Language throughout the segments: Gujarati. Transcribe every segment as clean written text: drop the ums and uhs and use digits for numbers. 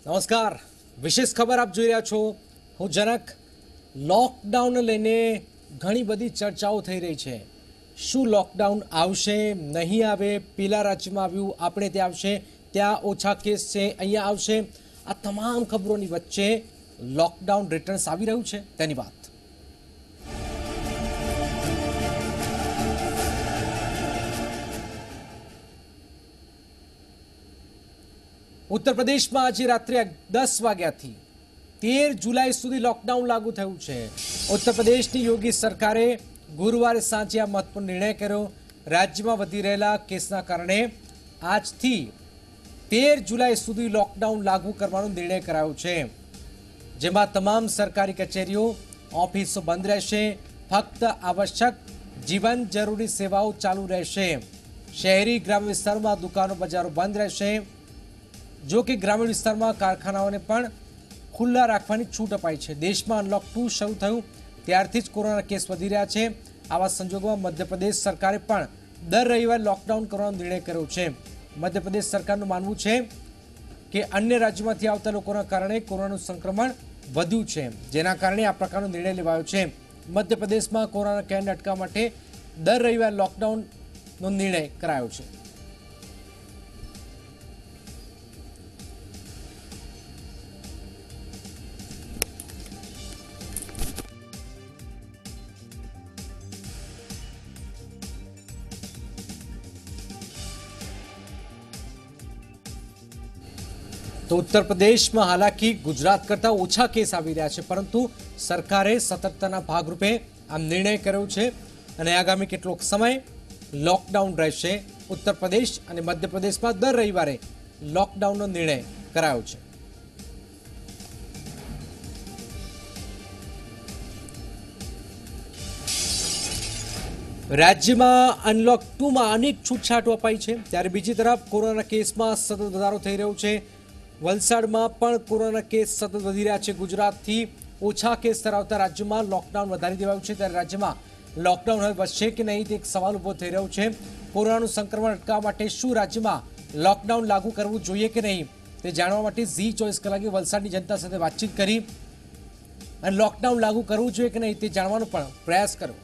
નમસ્કાર, વિશેષ ખબર આપ જોઈ રહ્યા છો. હું જનક. લોકડાઉનને લઈને ઘણી બધી ચર્ચાઓ થઈ રહી છે. શું લોકડાઉન આવશે, નહીં આવે? પેલા રાજ્યમાં આવ્યું, આપણે ત્યાં આવશે, ત્યાં ઓછા કેસ છે, અહીંયા આવશે. આ તમામ ખબરોની વચ્ચે લોકડાઉન રિટર્ન્સ આવી રહ્યું છે તેની વાત. ઉત્તર પ્રદેશમાં આજે રાત્રે 10 વાગ્યાથી 13 જુલાઈ સુધી લોકડાઉન લાગુ થયું છે. ઉત્તર પ્રદેશની યોગી સરકારે ગુરુવારે સાંજે આ મહત્વપૂર્ણ નિર્ણય કર્યો. રાજ્યમાં વધી રહેલા કેસના કારણે આજથી 13 જુલાઈ સુધી લોકડાઉન લાગુ કરવાનો નિર્ણય કરાયો છે, જેમાં તમામ સરકારી કચેરીઓ, ઓફિસો બંધ રહેશે. ફક્ત આવશ્યક જીવન જરૂરી સેવાઓ ચાલુ રહેશે. શહેરી ગ્રામ્ય વિસ્તારોમાં દુકાનો, બજારો બંધ રહેશે. જો કે ગ્રામીણ વિસ્તારમાં કારખાનાઓને પણ ખુલ્લા રાખવાની છૂટ અપાઈ છે. દેશમાં અનલોક 2 શરૂ થયું ત્યારથી જ કોરોના કેસ વધી રહ્યા છે. આવા સંજોગોમાં મધ્યપ્રદેશ સરકારે પણ દર રવિવારે લોકડાઉન કરવાનો નિર્ણય કર્યો છે. મધ્યપ્રદેશ સરકારનું માનવું છે કે અન્ય રાજ્યોમાંથી આવતા લોકોના કારણે કોરોનાનું સંક્રમણ વધ્યું છે, જેના કારણે આ પ્રકારનો નિર્ણય લેવાયો છે. મધ્યપ્રદેશમાં કોરોના કેસને અટકાવવા માટે દર રવિવારે લોકડાઉનનો નિર્ણય કરાયો છે. તો ઉત્તર પ્રદેશમાં હાલાકી ગુજરાત કરતાં ઓછા કેસ આવી રહ્યા છે, પરંતુ સરકારે સતર્કતાના ભાગરૂપે આ નિર્ણય કર્યો છે અને આગામી કેટલોક સમય લોકડાઉન રહેશે. ઉત્તર પ્રદેશ અને મધ્યપ્રદેશમાં દર રવિવારે લોકડાઉનનો નિર્ણય કરાયો છે. રાજ્યમાં અનલોક 2માં અનેક છૂટછાટો અપાઈ છે, ત્યારે બીજી તરફ કોરોના કેસમાં સતત વધારો થઈ રહ્યો છે. વલસાડમાં પણ કોરોના કેસ સતત વધી રહ્યા છે. ગુજરાતથી ઓછા કેસ ધરાવતા રાજ્યોમાં લોકડાઉન વધારી દેવાયું છે, ત્યારે રાજ્યમાં લોકડાઉન હવે વધશે કે નહીં તે એક સવાલ ઊભો થઈ રહ્યો છે. કોરોનાનું સંક્રમણ અટકાવવા માટે શું રાજ્યમાં લોકડાઉન લાગુ કરવું જોઈએ કે નહીં તે જાણવા માટે ઝી 24 કલાકે વલસાડની જનતા સાથે વાતચીત કરી અને લોકડાઉન લાગુ કરવું જોઈએ કે નહીં તે જાણવાનો પણ પ્રયાસ કર્યો.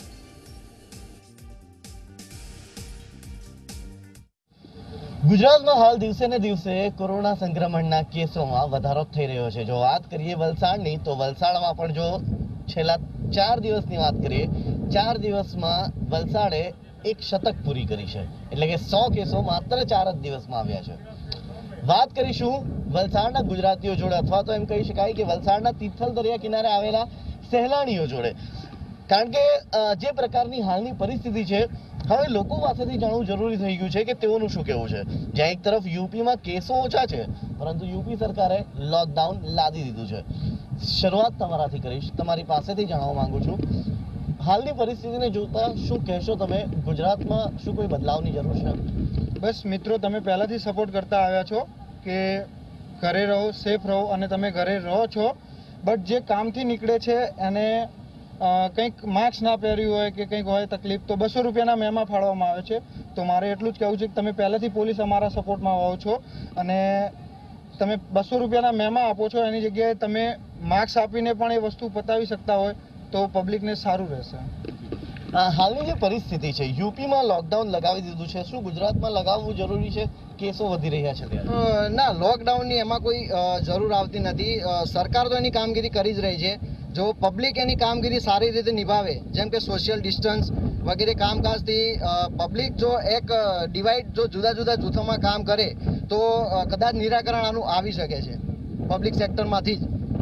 ગુજરાતમાં હાલ દિવસે ને દિવસે કોરોના સંક્રમણના કેસોમાં વધારો થઈ રહ્યો છે. જો વાત કરીએ વલસાડની, તો વલસાડમાં પણ જો છેલ્લા 4 દિવસની વાત કરીએ, 4 દિવસમાં વલસાડે એક શતક પૂરી કરી છે. એટલે કે 100 કેસો માત્ર 4 જ દિવસમાં આવ્યા છે. વાત કરીશું વલસાડના ગુજરાતીઓ જોડે, અથવા તો એમ કહી શકાય કે વલસાડના તિથલ દરિયા કિનારે આવેલા સહેલાણીઓ જોડે. કારણ કે જે પ્રકારની હાલની પરિસ્થિતિ છે, હવે લોકો પાસેથી જાણવું જરૂરી થઈ ગયું છે કે તેઓનું શું કહેવું છે. જ્યાં એક તરફ યુપીમાં કેસો ઓછા છે, પરંતુ યુપી સરકારે લોકડાઉન લાદી દીધું છે. શરૂઆત તમારાથી કરીશ, તમારી પાસેથી જાણવા માંગુ છું, હાલની પરિસ્થિતિને જોતા શું કહેશો તમે? ગુજરાતમાં શું કોઈ બદલાવની જરૂર છે? બસ મિત્રો, તમે પહેલાંથી સપોર્ટ કરતા આવ્યા છો કે ઘરે રહો, સેફ રહો, અને તમે ઘરે રહો છો. બટ જે કામથી નીકળે છે એને કંઈક માસ્ક ના પહેર્યું હોય કે કંઈક હોય તકલીફ, તો 200 રૂપિયાના મેમાં ફાળવવામાં આવે છે. તો મારે એટલું જ કહેવું છે કે તમે પહેલાંથી પોલીસ અમારા સપોર્ટમાં આવો છો અને તમે 200 રૂપિયાના મેમાં આપો છો, એની જગ્યાએ તમે માસ્ક આપીને પણ એ વસ્તુ પતાવી શકતા હોય તો પબ્લિકને સારું રહેશે. હાલની જે પરિસ્થિતિ છે, યુપીમાં લોકડાઉન લગાવી દીધું છે, શું ગુજરાતમાં લગાવવું જરૂરી છે? કેસો વધી રહ્યા છે ત્યારે. ના, લોકડાઉનની એમાં કોઈ જરૂર આવતી નથી. સરકાર તો એની કામગીરી કરી જ રહી છે. જો પબ્લિક એની કામગીરી સારી રીતે નિભાવે, જેમ કે સોશિયલ ડિસ્ટન્સ વગેરે કામકાજથી પબ્લિક જો એક ડિવાઈડ જો જુદા જુદા જૂથોમાં કામ કરે તો કદાચ નિરાકરણ આનું આવી શકે છે પબ્લિક સેક્ટરમાંથી જ.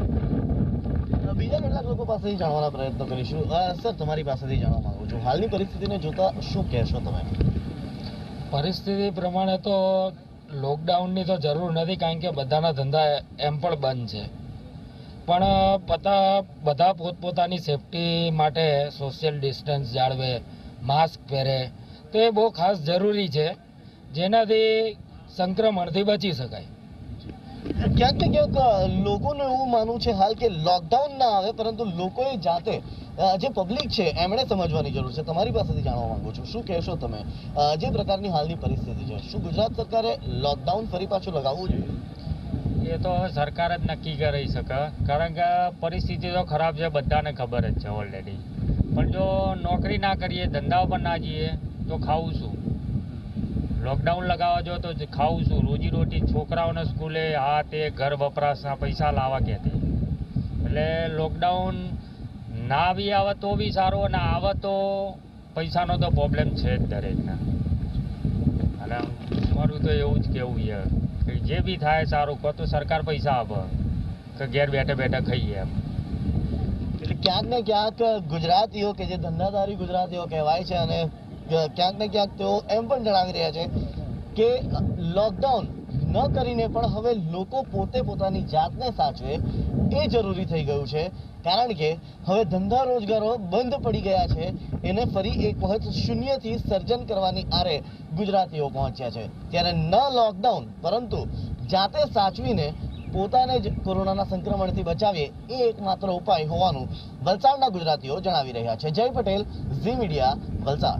બીજા કેટલાક લોકો પાસેથી જાણવાનો પ્રયત્ન કરીશું. સર, તમારી પાસેથી જાણવા માંગુ છું, હાલની પરિસ્થિતિને જોતા શું કહેશો તમે? પરિસ્થિતિ પ્રમાણે તો લોકડાઉનની તો જરૂર નથી, કારણ કે બધાના ધંધા એમ પણ બંધ છે. પણ બધા પોતપોતાની સેફટી માટે સોશિયલ ડિસ્ટન્સ જાળવે, માસ્ક પહેરે, તો એ બહુ ખાસ જરૂરી છે, જેનાથી સંક્રમણથી બચી શકાય. ક્યાંક ને ક્યાંક લોકોનું એવું માનવું છે હાલ કે લોકડાઉન ના આવે, પરંતુ લોકોએ જાતે જે પબ્લિક છે એમણે સમજવાની જરૂર છે. તમારી પાસેથી જાણવા માંગુ છું, શું કહેશો તમે? જે પ્રકારની હાલની પરિસ્થિતિ છે, શું ગુજરાત સરકારે લોકડાઉન ફરી પાછું લગાવવું જોઈએ? એ તો હવે સરકાર જ નક્કી કરી શકે, કારણ કે પરિસ્થિતિ તો ખરાબ છે, બધાને ખબર જ છે ઓલરેડી. પણ જો નોકરી ના કરીએ, ધંધાઓ પર ના જઈએ તો ખાવું શું? લોકડાઉન લગાવવા જો તો ખાવું શું? રોજીરોટી છોકરાઓને સ્કૂલે આ તે ઘર વપરાશના પૈસા લાવવા ક્યાંથી? એટલે લોકડાઉન ના બી આવે તો બી સારું, અને આવે તો પૈસાનો તો પ્રોબ્લેમ છે જ દરેકના. અને મારું તો એવું જ કેવું છે કે જે બી થાય સારું, કહો તો સરકાર પૈસા આપે કે ઘેર બેઠા બેઠા ખાઈએ એમ. એટલે ક્યાંક ને ક્યાંક ગુજરાતીઓ કે જે ધંધાદારી ગુજરાતીઓ કહેવાય છે, અને ક્યાંક ને ક્યાંક તેઓ એમ પણ જણાવી રહ્યા છે કે લોકડાઉન ન કરીને પણ હવે લોકો પોતે પોતાની જાતને સાચવે એ જરૂરી થઈ ગયું છે, કારણ કે હવે ધંધા રોજગારો બંધ પડી ગયા છે. એને ફરી એક વખત શૂન્યથી સર્જન કરવાની આરે ગુજરાતીઓ પહોંચ્યા છે. ત્યારે ન લોકડાઉન પરંતુ જાતે સાચવીને પોતાને જ કોરોનાના સંક્રમણથી બચાવીએ એ એકમાત્ર ઉપાય હોવાનું વલસાડના ગુજરાતીઓ જણાવી રહ્યા છે. જય પટેલ, ઝી મીડિયા, વલસાડ.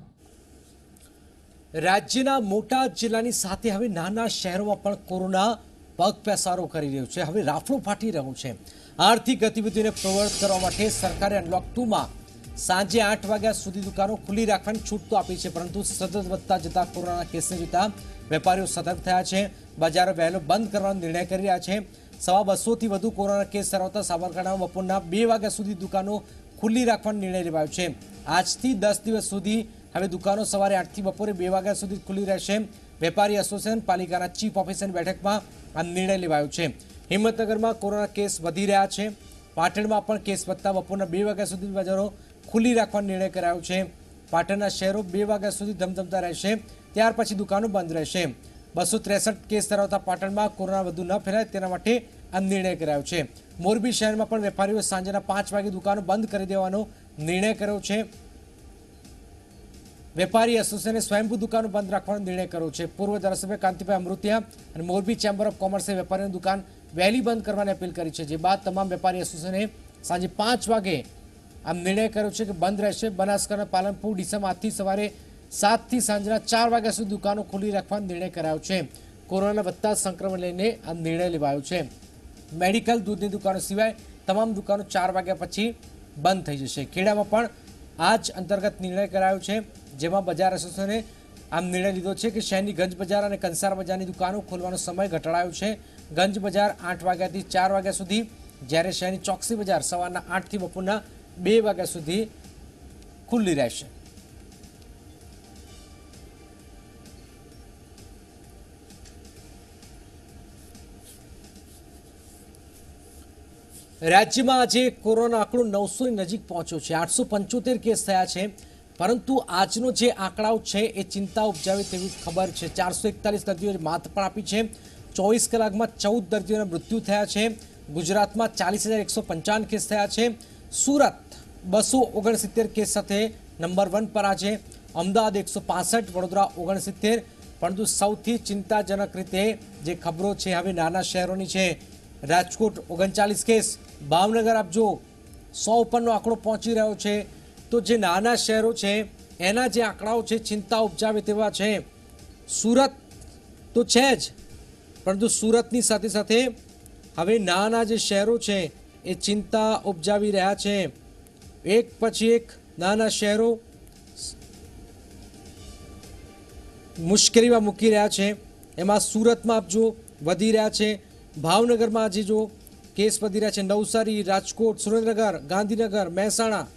રાજ્યના મોટા જિલ્લાની સાથે હવે નાના શહેરોમાં પણ કોરોના પગ પેસારો કરી રહ્યો છે. હવે રાફડો ફાટી રહ્યો છે. આર્થિક ગતિવિધિઓને પ્રવર્ત કરવા માટે સરકારે અનલોક 2માં સાંજે 8 વાગ્યા સુધી દુકાનો ખુલ્લી રાખવાની છૂટ તો આપી છે, પરંતુ સતત વધતા જતા કોરોનાના કેસને જોતા વેપારીઓ સતર્ક થયા છે. બજારો વહેલો બંધ કરવાનો નિર્ણય કરી રહ્યા છે. 250થી વધુ કોરોના કેસ ધરાવતા સાબરકાંઠામાં બપોરના 2 વાગ્યા સુધી દુકાનો ખુલ્લી રાખવાનો નિર્ણય લેવાયો છે. આજથી 10 દિવસ સુધી હવે દુકાનો સવારે 8થી બપોરે 2 વાગ્યા સુધી ખુલ્લી રહેશે. વેપારી એસોસિએશન પાલિકાના ચીફ ઓફિસરની બેઠકમાં આ નિર્ણય લેવાયો છે. હિંમતનગરમાં કોરોના કેસ વધી રહ્યા છે. પાટણમાં પણ કેસ વધતા બપોરના 2 વાગ્યા સુધી બજારો ખુલ્લી રાખવાનો નિર્ણય કરાયો છે. પાટણના શહેરો 2 વાગ્યા સુધી ધમધમતા રહેશે, ત્યાર પછી દુકાનો બંધ રહેશે. 263 કેસ ધરાવતા પાટણમાં કોરોના વધુ ન ફેલાય તેના માટે આ નિર્ણય કરાયો છે. મોરબી શહેરમાં પણ વેપારીઓ સાંજના 5 વાગે દુકાનો બંધ કરી દેવાનો નિર્ણય કર્યો છે. વેપારી એસોસિએશને સ્વયંભૂ દુકાનો બંધ રાખવાનો નિર્ણય કર્યો છે. પૂર્વ ધારાસભ્ય કાંતિભાઈ અમૃતિયા અને મોરબી ચેમ્બર ઓફ કોમર્સે વેપારીઓની દુકાન વહેલી બંધ કરવાની અપીલ કરી છે. જે બાદ તમામ વેપારી એસોસિએશને સાંજે 5 વાગે આમ નિર્ણય કર્યો છે કે બંધ રહેશે. બનાસકાંઠા, પાલનપુર, ડીસામાં આજથી સવારે 7થી સાંજના 4 વાગ્યા સુધી દુકાનો ખુલ્લી રાખવાનો નિર્ણય કરાયો છે. કોરોનાના વધતા સંક્રમણ લઈને આ નિર્ણય લેવાયો છે. મેડિકલ, દૂધની દુકાનો સિવાય તમામ દુકાનો 4 વાગ્યા પછી બંધ થઈ જશે. ખેડામાં પણ આ જ અંતર્ગત નિર્ણય કરાયો છે, જેમાં બજાર એસોસિએશને આમ નિર્ણય લીધો છે કે શહેરની ગંજ બજાર અને કંસાર બજારની દુકાનો ખોલવાનો સમય ઘટાડાયો છે. ગંજ બજાર 8 વાગ્યાથી 4 વાગ્યા સુધી, જ્યારે શહેરની ચોકસી બજાર સવારના 8થી બપોરના 2 વાગ્યા સુધી ખુલ્લી રહેશે. રાજ્યમાં આજે કોરોના આંકડો 900ની નજીક પહોંચ્યો છે. 875 કેસ થયા છે, પરંતુ આજનો જે આંકડાઓ છે એ ચિંતા ઉપજાવે તેવી ખબર છે. 441 દર્દીઓએ માત પણ આપી છે. 24 કલાકમાં 14 દર્દીઓના મૃત્યુ થયા છે. ગુજરાતમાં 40,155 કેસ થયા છે. સુરત 269 કેસ સાથે નંબર 1 પર આજે. અમદાવાદ 165, વડોદરા 69. પરંતુ સૌથી ચિંતાજનક રીતે જે ખબરો છે હવે નાના શહેરોની છે. રાજકોટ 39 કેસ, ભાવનગર આપ જો 100 ઉપરનો આંકડો પહોંચી રહ્યો છે. તો જે નાના શહેરો છે એના જે આંકડાઓ છે ચિંતા ઉપજાવે તેવા છે. સુરત તો છે જ, પરંતુ સુરતની સાથે સાથે હવે નાના જે શહેરો છે એ ચિંતા ઉપજાવી રહ્યા છે. એક પછી એક નાના શહેરો મુશ્કેલીમાં મૂકી રહ્યા છે. એમાં સુરતમાં આપ જો વધી રહ્યા છે. ભાવનગરમાં આજે જો કેસ વધી રહ્યા છે. નવસારી, રાજકોટ, સુરેન્દ્રનગર, ગાંધીનગર, મહેસાણા.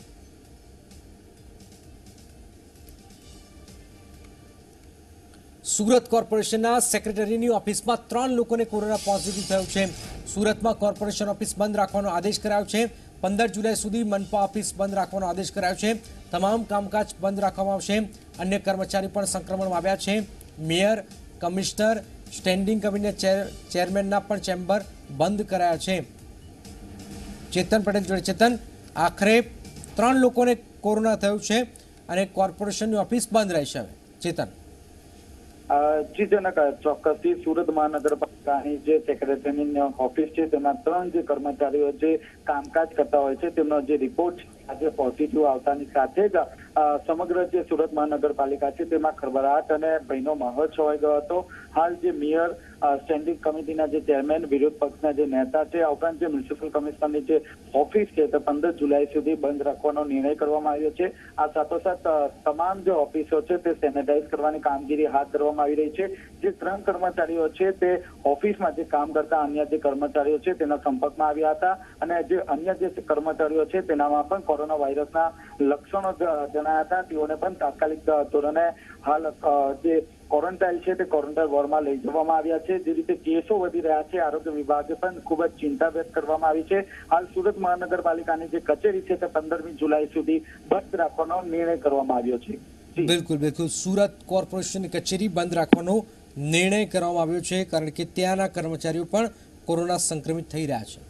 સુરત કોર્પોરેશનના સેક્રેટરીની ઓફિસમાં 3 લોકોને કોરોના પોઝિટિવ થયું છે. સુરતમાં કોર્પોરેશન ઓફિસ બંધ રાખવાનો આદેશ કરાયો છે. 15 જુલાઈ સુધી મનપા ઓફિસ બંધ રાખવાનો આદેશ કરાયો છે. તમામ કામકાજ બંધ રાખવામાં આવશે. અન્ય કર્મચારી પણ સંક્રમણમાં આવ્યા છે. મેયર, કમિશનર, સ્ટેન્ડિંગ કમિટીના ચેરમેનના પણ ચેમ્બર બંધ કરાયા છે. ચેતન પટેલ જોડે ચેતન, આખરે 3 લોકોને કોરોના થયું છે અને કોર્પોરેશનની ઓફિસ બંધ રહેશે. હવે ચેતન. જી જનક, ચોક્કસથી સુરત મહાનગરપાલિકાની જે સેક્રેટરીની ઓફિસ છે તેના 3 જે કર્મચારીઓ જે કામકાજ કરતા હોય છે તેમનો જે રિપોર્ટ આજે પોઝિટિવ આવતાની સાથે જ સમગ્ર જે સુરત મહાનગરપાલિકા છે તેમાં ખળભળાટ અને ભયનો માહોલ છવાઈ ગયો હતો. હાલ જે મેયર, સ્ટેન્ડિંગ કમિટીના જે ચેરમેન, વિરોધ પક્ષના જે નેતા છે, આ ઉપરાંત જે મ્યુનિસિપલ કમિશનરની જે ઓફિસ છે તે 15 જુલાઈ સુધી બંધ રાખવાનો નિર્ણય કરવામાં આવ્યો છે. આ સાથોસાથ તમામ જે ઓફિસો છે તે સેનેટાઈઝ કરવાની કામગીરી હાથ ધરવામાં આવી રહી છે. જે 3 કર્મચારીઓ છે તે ઓફિસમાં જે કામ કરતા અન્ય જે કર્મચારીઓ છે તેના સંપર્કમાં આવ્યા હતા અને જે અન્ય જે કર્મચારીઓ છે તેનામાં પણ કોરોના વાયરસના લક્ષણો જણાયા હતા. તેઓને પણ તાત્કાલિક ધોરણે હાલ જે ક્વોરન્ટાઇન છે તે ક્વોરન્ટાઇન વોર્ડમાં લઈ જવામાં આવ્યા છે. જે રીતે કેસો વધી રહ્યા છે, આરોગ્ય વિભાગે પણ ખૂબ જ ચિંતા વ્યક્ત કરવામાં આવી છે. હાલ સુરત મહાનગરપાલિકાની જે કચેરી છે તે 15મી જુલાઈ સુધી બંધ રાખવાનો નિર્ણય કરવામાં આવ્યો છે. બિલકુલ બિલકુલ, સુરત કોર્પોરેશનની કચેરી બંધ રાખવાનો નિર્ણય કરવામાં આવ્યો છે કારણ કે ત્યાંના કર્મચારીઓ પણ કોરોના સંક્રમિત થઈ રહ્યા છે.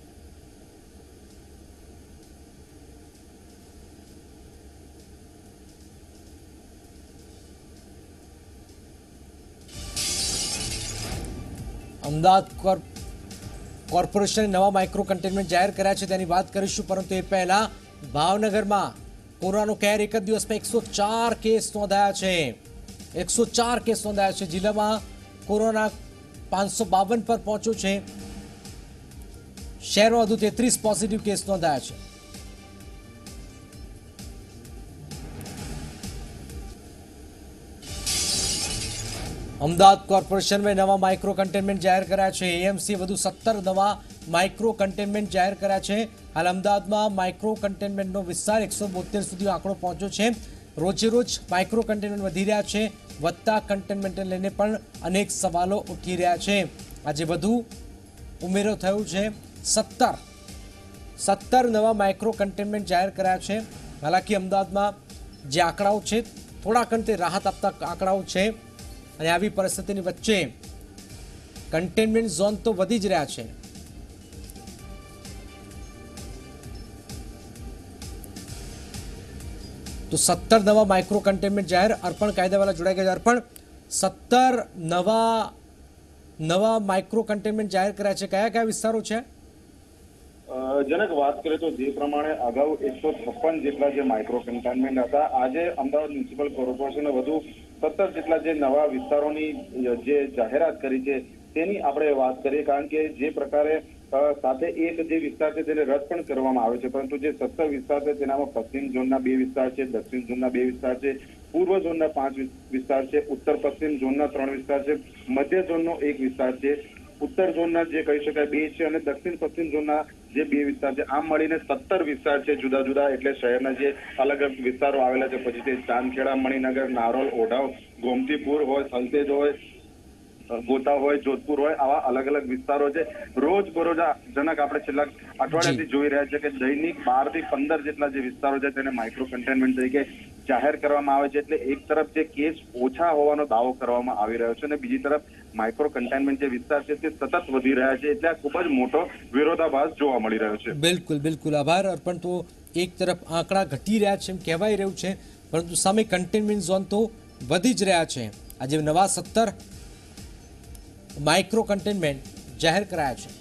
અમદાવાદ કોર્પોરેશને નવા માઇક્રો કન્ટેનમેન્ટ જાહેર કર્યા છે તેની વાત કરીશું, પરંતુ એ પહેલા ભાવનગરમાં કોરોનાનો કહેર એક જ દિવસમાં 104 કેસ નોંધાયા છે. 104 કેસ નોંધાયા છે. જિલ્લામાં કોરોના 552 પર પહોંચ્યો છે. શહેરમાં વધુ 33 પોઝિટિવ કેસ નોંધાયા છે. અમદાવાદ કોર્પોરેશનમાં નવા માઇક્રો કન્ટેનમેન્ટ જાહેર કર્યા છે. એએમસી વધુ 17 નવા માઇક્રો કન્ટેનમેન્ટ જાહેર કર્યા છે. હાલ અમદાવાદમાં માઇક્રો કન્ટેનમેન્ટનો વિસ્તાર 172 સુધી આંકડો પહોંચ્યો છે. રોજે રોજ માઇક્રો કન્ટેનમેન્ટ વધી રહ્યા છે. વધતા કન્ટેનમેન્ટને લઈને પણ અનેક સવાલો ઉઠી રહ્યા છે. આજે વધુ ઉમેરો થયો છે. 17 નવા માઇક્રો કન્ટેનમેન્ટ જાહેર કર્યા છે. હાલાકી અમદાવાદમાં જે આંકડાઓ છે થોડાક અંતે રાહત આપતા આંકડાઓ છે અને આવી પરિસ્થિતિની વચ્ચે કન્ટેનમેન્ટ ઝોન તો વધી જ રહ્યા છે. તો 17 નવા માઇક્રો કન્ટેનમેન્ટ જાહેર. અર્પણ કાયદાવાલા જોડાઈ ગયા. અર્પણ, 17 નવા માઇક્રો કન્ટેનમેન્ટ જાહેર કર્યા છે. કયા કયા વિસ્તારો છે? જનક વાત કરીએ તો જે પ્રમાણે અગાઉ 156 જેટલા જે માઇક્રો કન્ટેનમેન્ટ હતા, આજે અમદાવાદ મ્યુનિસિપલ કોર્પોરેશને વધુ 17 જેટલા જે નવા વિસ્તારોની જે જાહેરાત કરી છે તેની આપણે વાત કરીએ. કારણ કે જે પ્રકારે સાથે એક જે વિસ્તાર છે તેને રદ પણ કરવામાં આવે છે, પરંતુ જે 17 વિસ્તાર છે તેનામાં પશ્ચિમ ઝોનના 2 વિસ્તાર છે, દક્ષિણ ઝોનના 2 વિસ્તાર છે, પૂર્વ ઝોનના 5 વિસ્તાર છે, ઉત્તર પશ્ચિમ ઝોનના 3 વિસ્તાર છે, મધ્ય ઝોનનો 1 વિસ્તાર છે, ઉત્તર ઝોનના જે કહી શકાય 2 છે અને દક્ષિણ પશ્ચિમ ઝોનના જે 2 વિસ્તાર છે. આમ મળીને 17 વિસ્તાર છે જુદા જુદા. એટલે શહેરના જે અલગ અલગ વિસ્તારો આવેલા છે, પછી તે ચાંદખેડા, મણિનગર, નારોલ, ઓઢાવ, ગોમતીપુર હોય, સલતેજ હોય, ગોતા હોય, જોધપુર હોય, આવા અલગ અલગ વિસ્તારો છે. રોજ બરોજ જનક આપણે છેલ્લા અઠવાડિયાથી જોઈ રહ્યા છે કે દૈનિક 12 થી 15 જેટલા જે વિસ્તારો છે તેને માઇક્રો કન્ટેનમેન્ટ તરીકે જાહેર કરવામાં આવે છે. એટલે એક તરફ જે કેસ ઓછા હોવાનો દાવો કરવામાં આવી રહ્યો છે અને બીજી તરફ માઇક્રો કન્ટેનમેન્ટ જે વિસ્તાર છે તે સતત વધી રહ્યા છે. એટલે આ ખૂબ જ મોટો વિરોધાભાસ જોવા મળી રહ્યો છે. બિલકુલ બિલકુલ, આભાર અર્પણ. તો એક તરફ આંકડા ઘટી રહ્યા છે એમ કહેવાય રહ્યું છે, પરંતુ સામે કન્ટેનમેન્ટ ઝોન તો વધી જ રહ્યા છે. આજે નવા 17 માઇક્રો કન્ટેનમેન્ટ જાહેર કરાયા છે.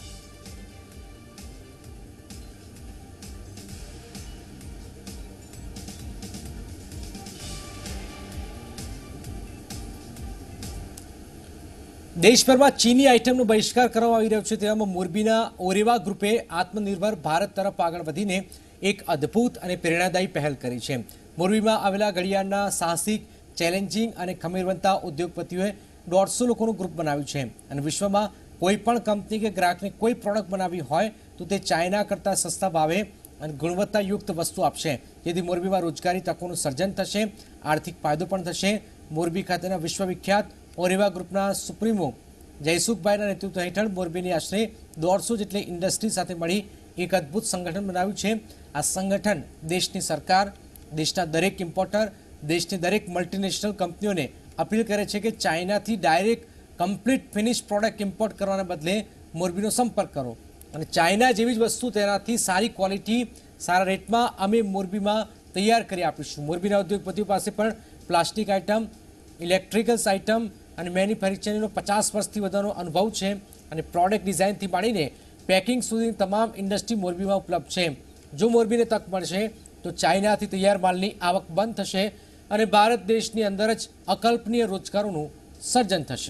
દેશભરમાં ચીની આઇટમનો બહિષ્કાર કરવામાં આવી રહ્યો છે. તેવામાં મોરબીના ઓરેવા ગ્રુપે આત્મનિર્ભર ભારત તરફ આગળ વધીને એક અદ્ભુત અને પ્રેરણાદાયી પહેલ કરી છે. મોરબીમાં આવેલા ઘડિયાળના સાહસિક, ચેલેન્જિંગ અને ખમીરવંતા ઉદ્યોગપતિઓએ 150 લોકોનું ગ્રુપ બનાવ્યું છે અને વિશ્વમાં કોઈ પણ કંપની કે ગ્રાહકને કોઈ પ્રોડક્ટ બનાવવી હોય તો તે ચાઇના કરતાં સસ્તા ભાવે અને ગુણવત્તાયુક્ત વસ્તુ આપશે, જેથી મોરબીમાં રોજગારી તકોનું સર્જન થશે, આર્થિક ફાયદો પણ થશે. મોરબી ખાતેના વિશ્વવિખ્યાત ઓરેવા ગ્રુપના સુપ્રીમો જયસુખભાઈના નેતૃત્વ હેઠળ મોરબીની આશરે 150 જેટલી ઇન્ડસ્ટ્રી સાથે મળી એક અદ્ભુત સંગઠન બનાવ્યું છે. આ સંગઠન દેશની સરકાર, દેશના દરેક ઇમ્પોર્ટર, દેશની દરેક મલ્ટીનેશનલ કંપનીઓને અપીલ કરે છે કે ચાઇનાથી direct complete finish product import કરવાના બદલે મોરબીનો સંપર્ક કરો અને ચાઇના જેવી જ વસ્તુ તેનાથી સારી ક્વોલિટી, સારા રેટમાં અમે મોરબીમાં તૈયાર કરી આપીશું. મોરબીના ઉદ્યોગપતિઓ પાસે પણ પ્લાસ્ટિક આઇટમ, ઇલેક્ટ્રિકલ્સ આઇટમ અને મેન્યુફેક્ચરિંગનો 50 વર્ષથી વધુનો અનુભવ છે અને પ્રોડક્ટ ડિઝાઇનથી માંડીને પેકિંગ સુધીની તમામ ઇન્ડસ્ટ્રી મોરબીમાં ઉપલબ્ધ છે. જો મોરબીને તક મળશે તો ચાઇનાથી તૈયાર માલની આવક બંધ થશે અને ભારત દેશની અંદર જ અકલ્પનીય રોજગારોનું સર્જન થશે।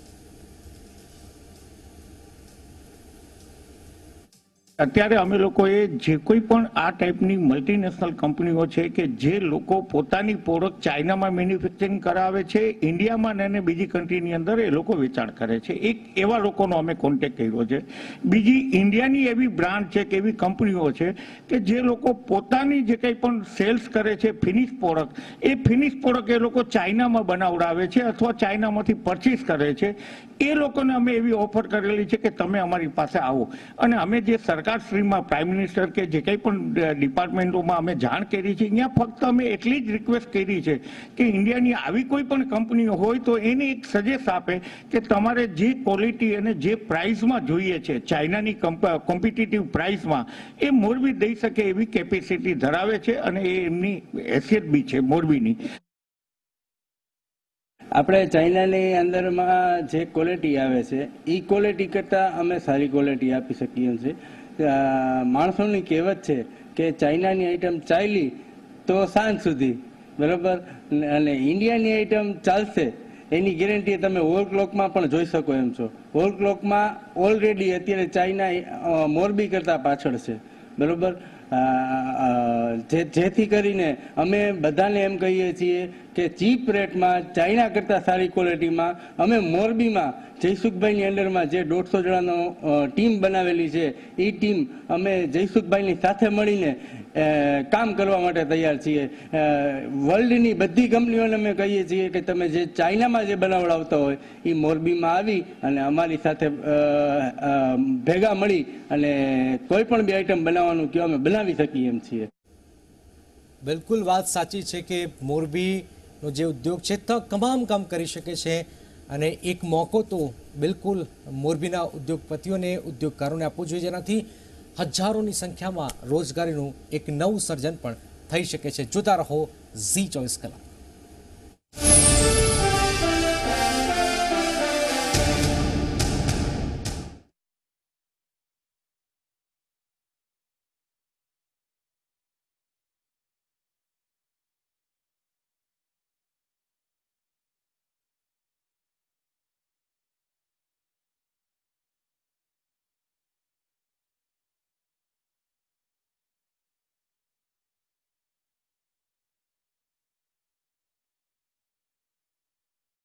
અત્યારે અમે લોકોએ જે કોઈ પણ આ ટાઈપની મલ્ટીનેશનલ કંપનીઓ છે કે જે લોકો પોતાની પ્રોડક્ટ ચાઇનામાં મેન્યુફેક્ચરિંગ કરાવે છે, ઇન્ડિયામાં અને બીજી કન્ટ્રીની અંદર એ લોકો વેચાણ કરે છે, એક એવા લોકોનો અમે કોન્ટેક્ટ કર્યો છે। બીજી ઇન્ડિયાની એવી બ્રાન્ડ છે કે એવી કંપનીઓ છે કે જે લોકો પોતાની જે કંઈ પણ સેલ્સ કરે છે ફિનિશ પ્રોડક્ટ, એ ફિનિશ પ્રોડક્ટ એ લોકો ચાઇનામાં બનાવડાવે છે અથવા ચાઇનામાંથી પરચેસ કરે છે। એ લોકોને અમે એવી ઓફર કરેલી છે કે તમે અમારી પાસે આવો, અને અમે જે સરકારશ્રીમાં પ્રાઇમ મિનિસ્ટર કે જે કંઈ પણ ડિપાર્ટમેન્ટોમાં અમે જાણ કરી છે, અહીંયા ફક્ત અમે એટલી જ રિક્વેસ્ટ કરી છે કે ઇન્ડિયાની આવી કોઈ પણ કંપનીઓ હોય તો એને એક સજેસ્ટ આપે કે તમારે જે ક્વોલિટી અને જે પ્રાઇસમાં જોઈએ છે ચાઇનાની કોમ્પિટિટિવ પ્રાઇસમાં એ મોરબી દઈ શકે એવી કેપેસિટી ધરાવે છે અને એ એમની હેસિયત બી છે મોરબીની। આપણે ચાઇનાની અંદરમાં જે ક્વોલિટી આવે છે એ ક્વોલિટી કરતાં અમે સારી ક્વોલિટી આપી શકીએ છીએ। માણસોની કહેવત છે કે ચાઇનાની આઈટમ ચાલી તો સાંજ સુધી, બરાબર, અને ઇન્ડિયાની આઈટમ ચાલશે એની ગેરંટી તમે વોલ ક્લોકમાં પણ જોઈ શકો એમ છો। વોલ ક્લોકમાં ઓલરેડી અત્યારે ચાઇના મોરબી કરતાં પાછળ છે, બરાબર। જેથી કરીને અમે બધાને એમ કહીએ છીએ કે ચીપ રેટમાં ચાઇના કરતાં સારી ક્વોલિટીમાં અમે મોરબીમાં જયસુખભાઈની અંડરમાં જે 150 જણાનો ટીમ બનાવેલી છે એ ટીમ અમે જયસુખભાઈની સાથે મળીને કામ કરવા માટે તૈયાર છીએ। વર્લ્ડની બધી કંપનીઓને અમે કહીએ છીએ કે તમે જે ચાઇનામાં જે બનાવડાવતા હોય એ મોરબીમાં આવી અને અમારી સાથે ભેગા મળી અને કોઈ પણ બી આઈટમ બનાવવાનું કહો અમે બનાવી શકીએ એમ છીએ। બિલકુલ વાત સાચી છે કે મોરબીનો જે ઉદ્યોગ છે તો તમામ કામ કરી શકે છે અને એક મોકો તો બિલકુલ મોરબીના ઉદ્યોગપતિઓને, ઉદ્યોગકારોને આપવો જોઈએ, જેનાથી હજારોની સંખ્યામાં રોજગારીનું એક નવું સર્જન પણ થઈ શકે છે। જોતા રહો Zee 24 કલાક।